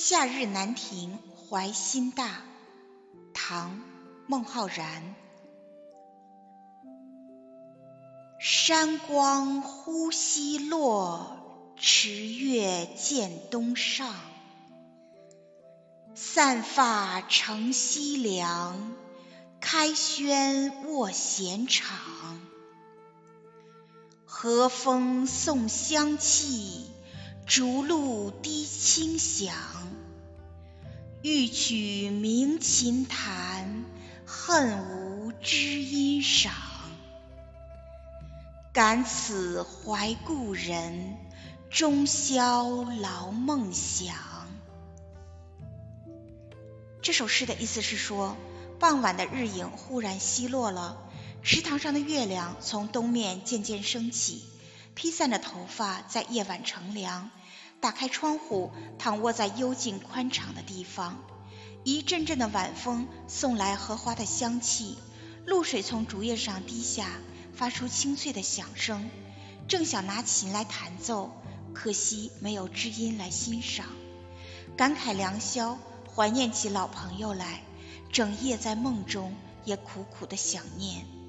夏日南亭怀辛大，唐·孟浩然。山光忽西落，池月渐东上。散发乘西凉，开轩卧闲场。和风送香气，竹露滴清响。欲取鸣琴弹，恨无知音赏。感此怀故人，终宵劳梦想。这首诗的意思是说，傍晚的日影忽然西落了，池塘上的月亮从东面渐渐升起，披散的头发在夜晚乘凉。打开窗户，躺卧在幽静宽敞的地方，一阵阵的晚风送来荷花的香气，露水从竹叶上滴下，发出清脆的响声。正想拿琴来弹奏，可惜没有知音来欣赏。感慨良宵，怀念起老朋友来，整夜在梦中也苦苦的想念。